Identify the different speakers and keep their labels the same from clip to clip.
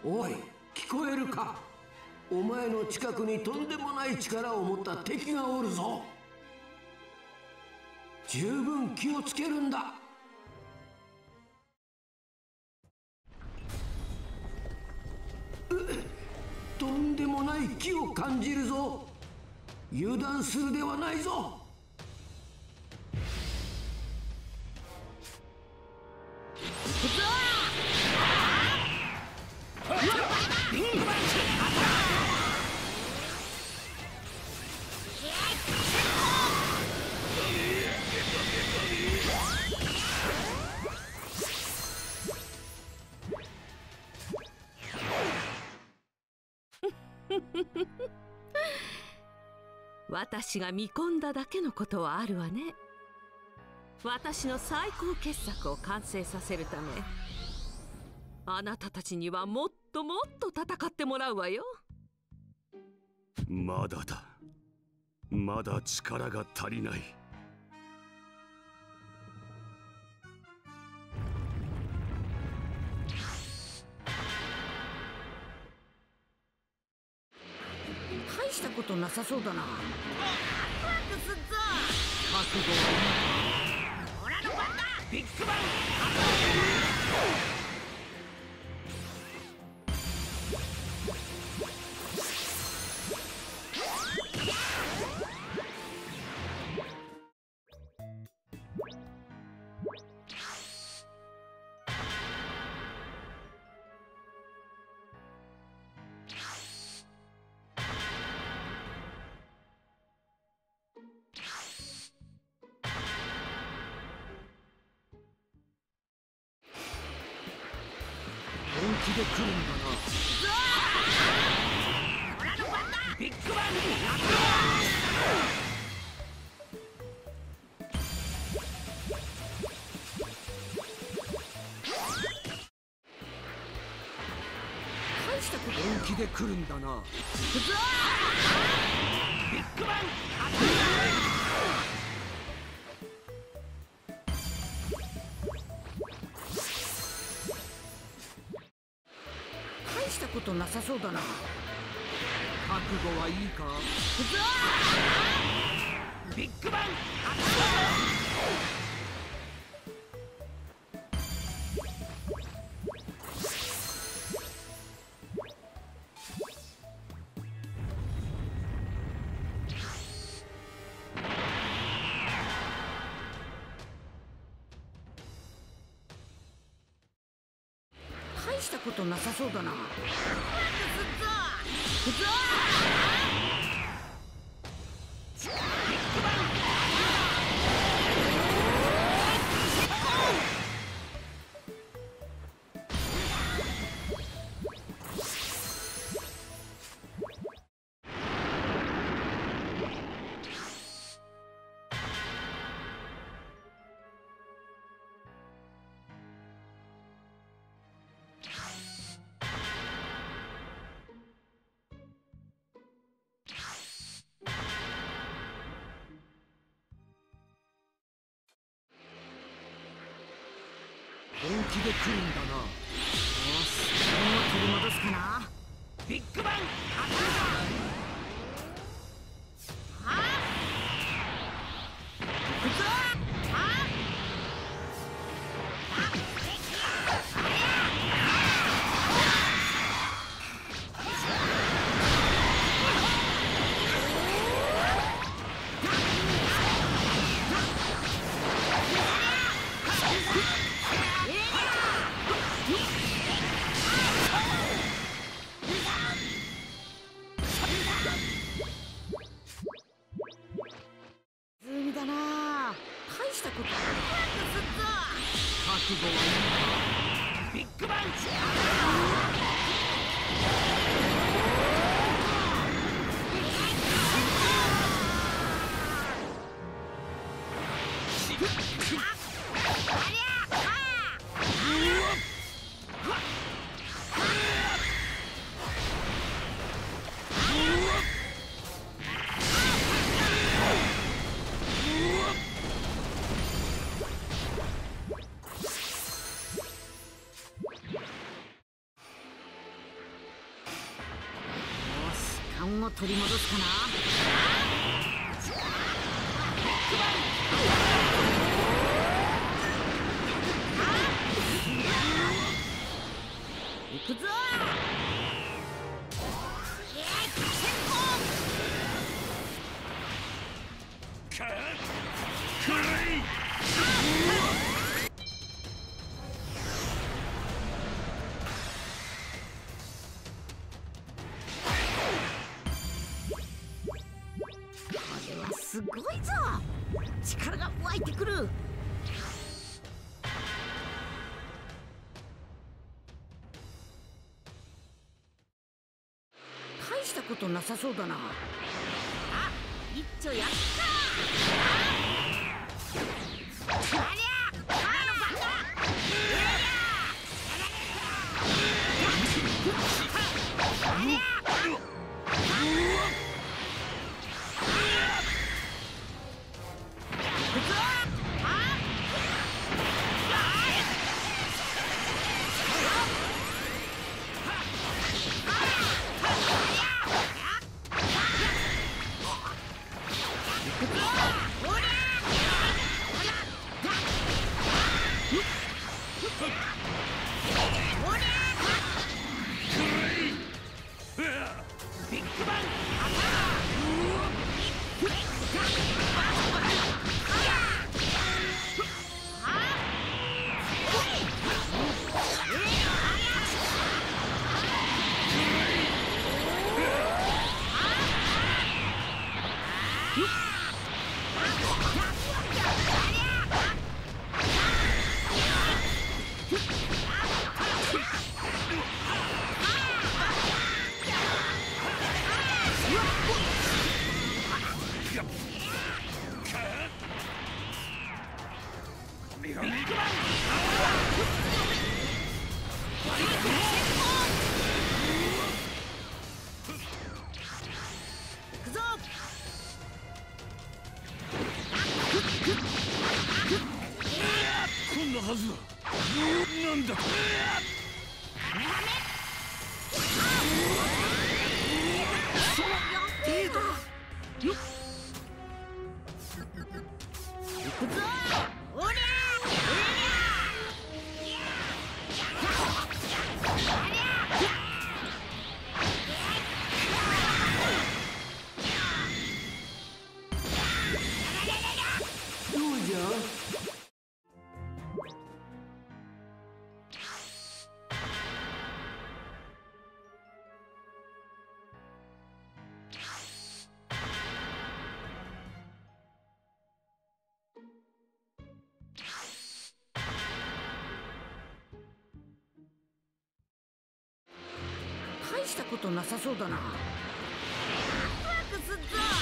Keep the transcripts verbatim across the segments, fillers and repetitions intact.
Speaker 1: おい、聞こえるか？お前の近くにとんでもない力を持った敵がおるぞ。十分気をつけるんだ。とんでもない気を感じるぞ。油断するではないぞ。
Speaker 2: 私が見込んだだけのことはあるわね。私の最高傑作を完成させるため、あなたたちにはもっともっと戦ってもらうわよ。
Speaker 3: まだだ。まだ力が足りない。
Speaker 4: 大したことなさそうだな。ワクワクすっぞ。
Speaker 2: 覚悟はいい。
Speaker 4: オラの番だ。ビッグバン。
Speaker 2: 本気で来るんだな。
Speaker 4: オラの番だ。ビッグバン。大したこと。
Speaker 2: 本気で来るんだな。
Speaker 4: ビッグバン。大したことなさそうだな。
Speaker 2: 覚悟はいいか？
Speaker 4: ビッグバン。大したことなさそうだな。
Speaker 2: 本気で来るんだな。
Speaker 4: よし、自分を取り戻すかな。ビッグバン。海だな。大したこと。
Speaker 2: 覚悟はいいか？
Speaker 4: ビッグバン。 取り戻すかな。行くぞ。すごいぞ。力が湧いてくる。大したことなさそうだな。あ、一丁やっか。ありゃ、あのバカ。ありゃ。
Speaker 3: はずだ。なんだ。
Speaker 4: 大したことなさそうだな。ワクすっぞ。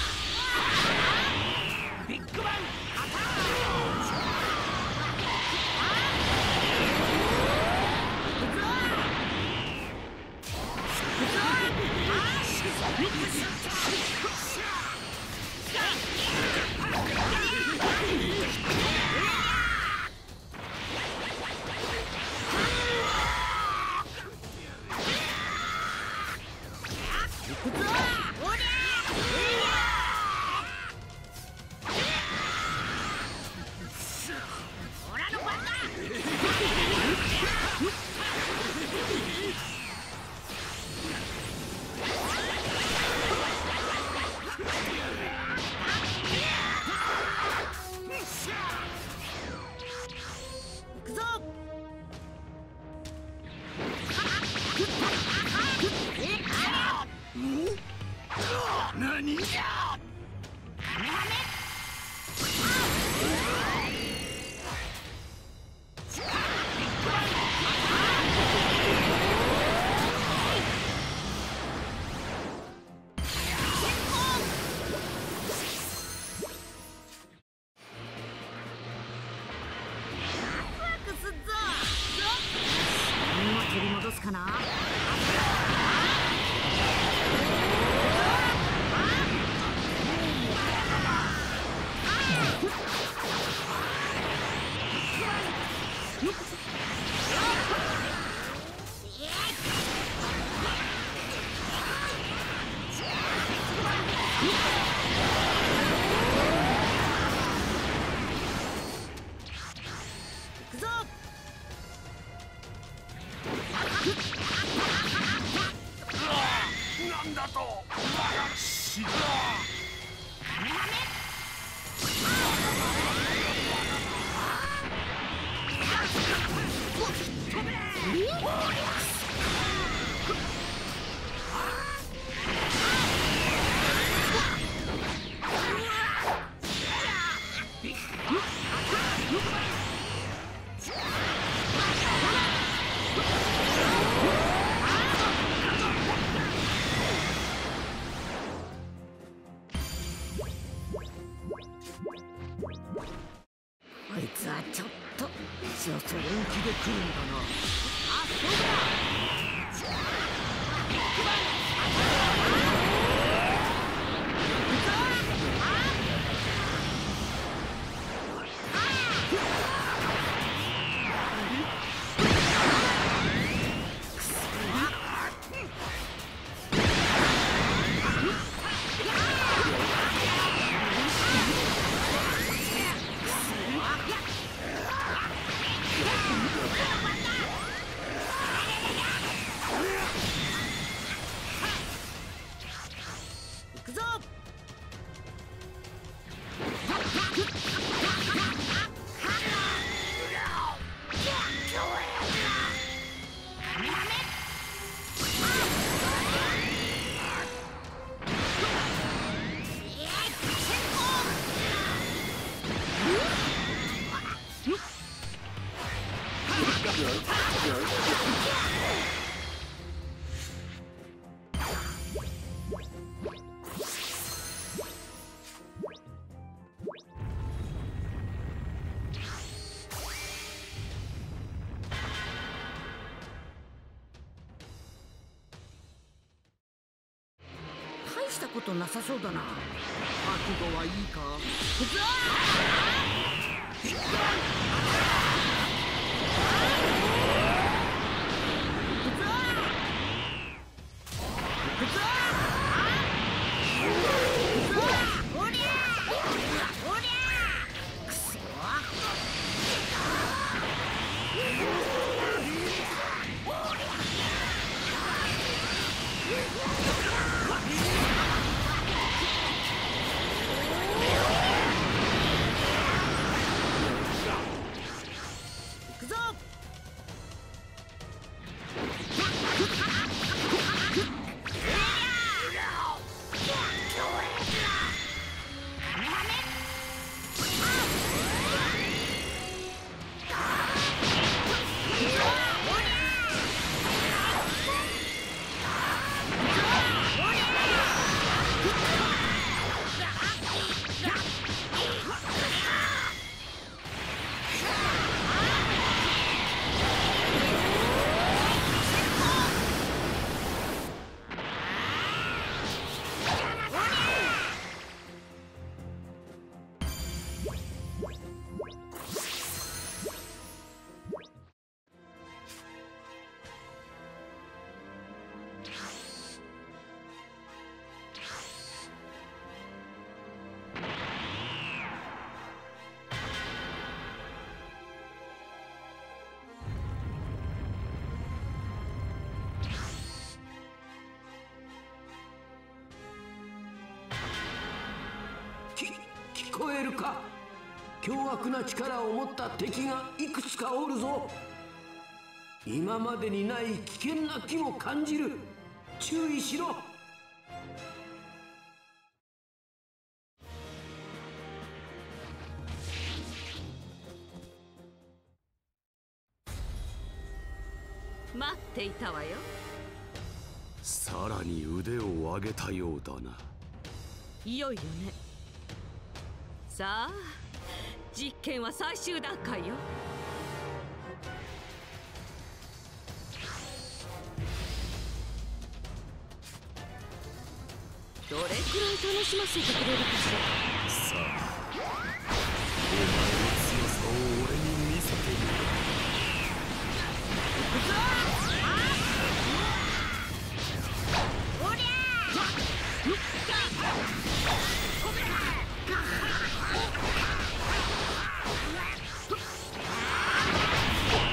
Speaker 4: ビッグバンアタ
Speaker 3: 何？
Speaker 4: 取り戻すかな。
Speaker 3: と死だ。
Speaker 4: あいつはちょっと強そう。
Speaker 1: 本気で来るんだな。
Speaker 4: あ、そうだ。行くぞ。大したことなさそうだな。
Speaker 1: 覚悟はいいか。聞こえるか。凶悪な力を持った敵がいくつかおるぞ。今までにない危険な気も感じる。注意しろ。
Speaker 2: 待っていたわよ。
Speaker 3: さらに腕を上げたようだな。
Speaker 2: いよいよね。さあ、実験は最終段階よ。どれくらい楽しませてくれるかしら。
Speaker 3: さあ、お前の強さを俺に見せてみろ。
Speaker 4: 行くぞ。おりゃ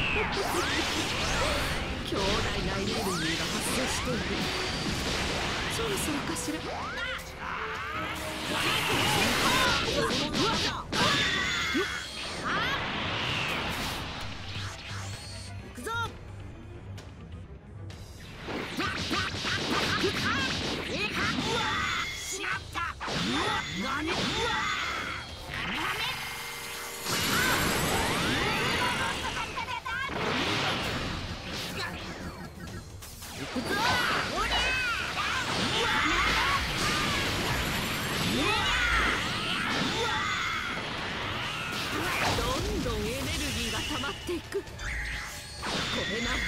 Speaker 2: 強大なエネルギーが発生している。 そろそろかしら。
Speaker 4: 行くぞ。しまった。何？
Speaker 2: どんどんエネルギーが溜まっていく。これなら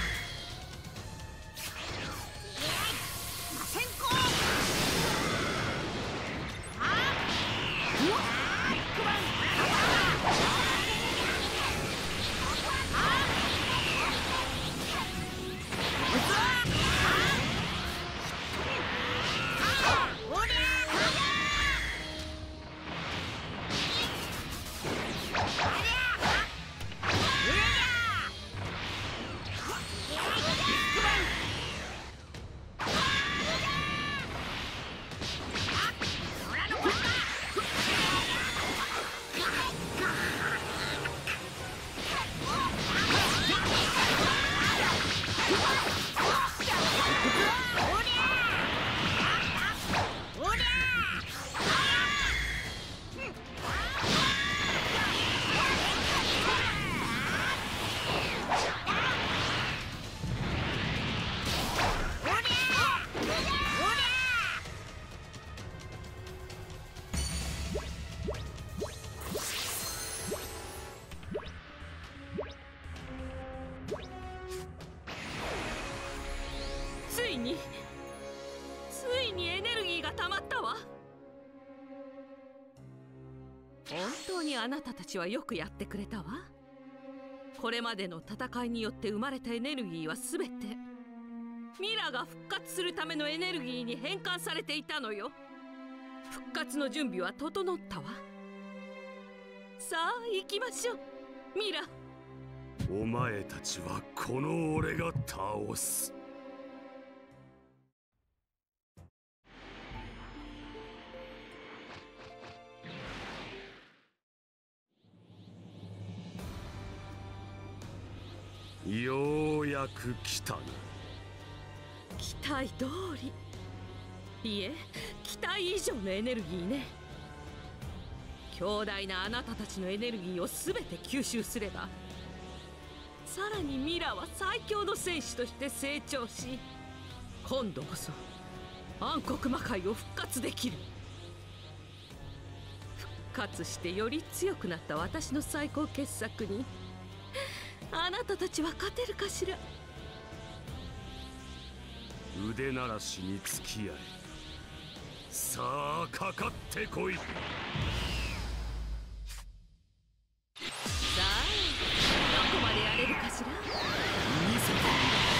Speaker 4: 先行。
Speaker 2: ついについにエネルギーが溜まったわ。本当にあなたたちはよくやってくれたわ。これまでの戦いによって生まれたエネルギーは全てミラが復活するためのエネルギーに変換されていたのよ。復活の準備は整ったわ。さあ行きましょうミラ。
Speaker 3: お前たちはこの俺が倒す。ようやく来たな。
Speaker 2: 期待通り、いえ期待以上のエネルギーね。強大なあなたたちのエネルギーを全て吸収すれば、さらにミラは最強の戦士として成長し、今度こそ暗黒魔界を復活できる。復活してより強くなった私の最高傑作にあなたたちは勝てるかしら。
Speaker 3: 腕鳴らしに付き合え。さあかかってこい。
Speaker 2: さあどこまでやれるかしら。
Speaker 3: 見せて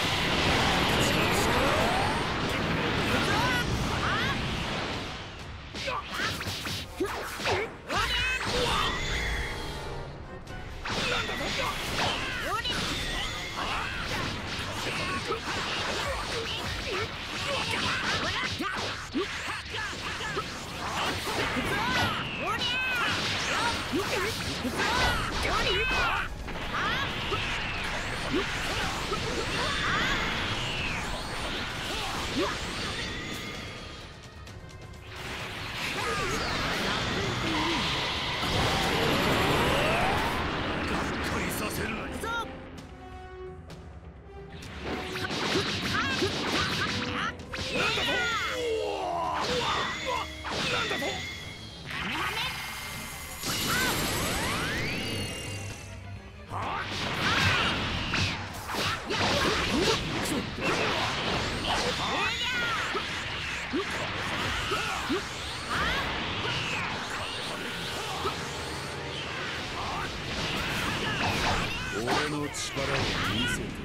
Speaker 3: 俺の力を見せて。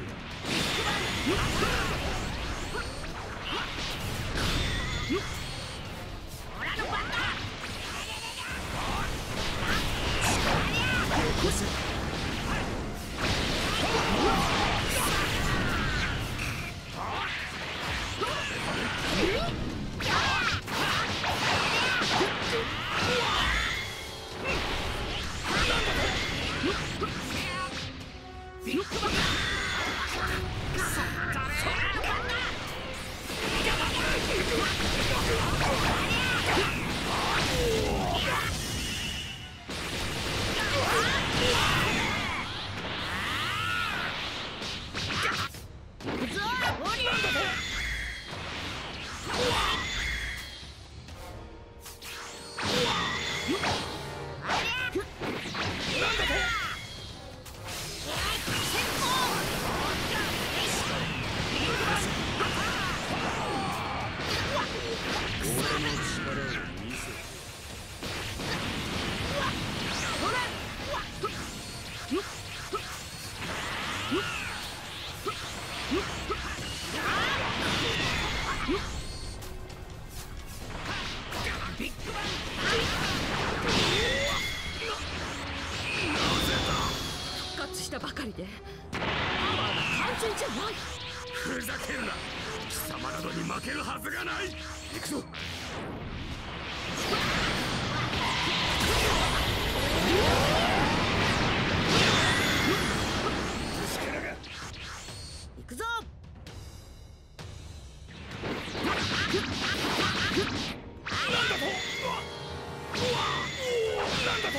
Speaker 4: ビッグバン復活したばかりでパワーが完全じゃない。
Speaker 3: ふざけるな。貴様などに負けるはずがない。行くぞ。
Speaker 4: 行くぞ。
Speaker 3: なんだと。なんだと。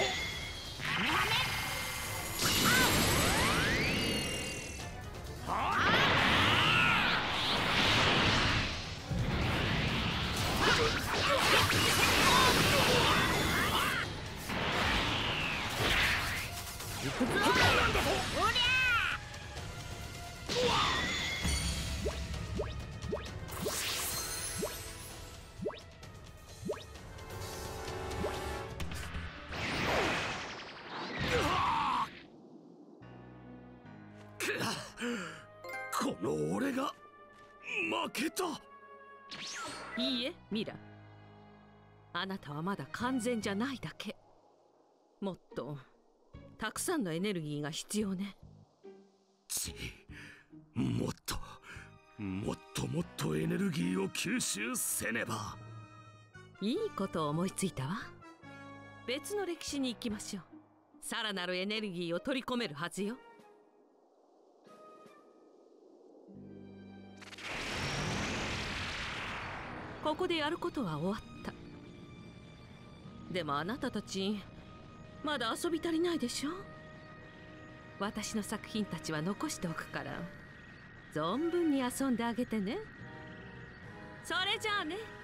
Speaker 3: この俺が負けた。
Speaker 2: いいえ、ミラ。あなたはまだ完全じゃないだけ。もっとたくさんのエネルギーが必要ね。
Speaker 3: ち、もっともっともっとエネルギーを吸収せねば。
Speaker 2: いいことを思いついたわ。別の歴史に行きましょう。さらなるエネルギーを取り込めるはずよ。ここでやることは終わった。でもあなたたちまだ遊び足りないでしょ。私の作品たちは残しておくから存分に遊んであげてね。それじゃあね。